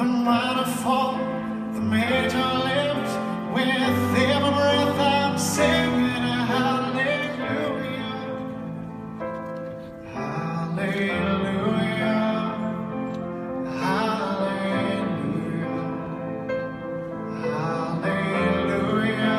when I fall, the major lift. With every breath I'm singing hallelujah, hallelujah, hallelujah, hallelujah,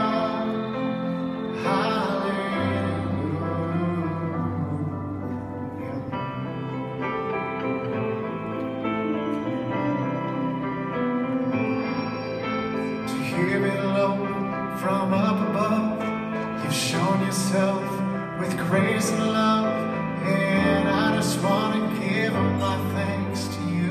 hallelujah. To hear it low from up above, you've shown yourself with grace and love, and I just want to give my thanks to you.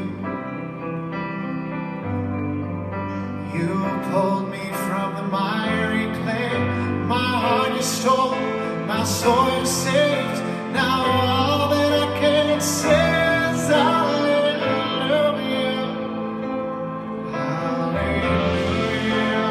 You pulled me from the miry clay, my heart you stole, my soul you saved. Now all that I can say is hallelujah, hallelujah,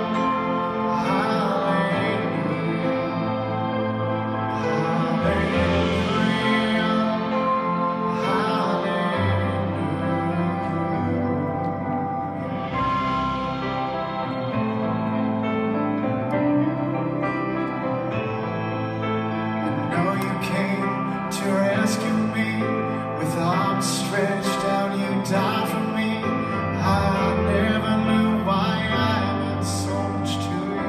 stretched out, you died for me. I never knew why I meant so much to you.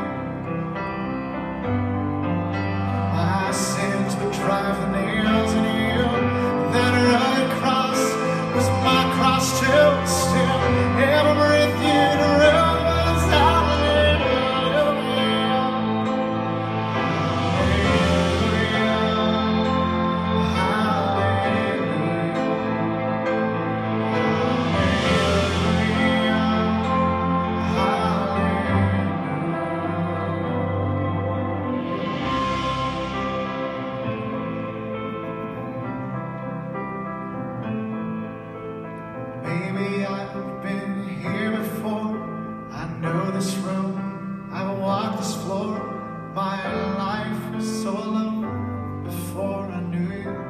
My sins would drive the nails in you. That rugged cross was my cross too. Still, every breath you drew was hallelujah, maybe I've been here before. I know this room, I've walked this floor. My life was so alone before I knew you.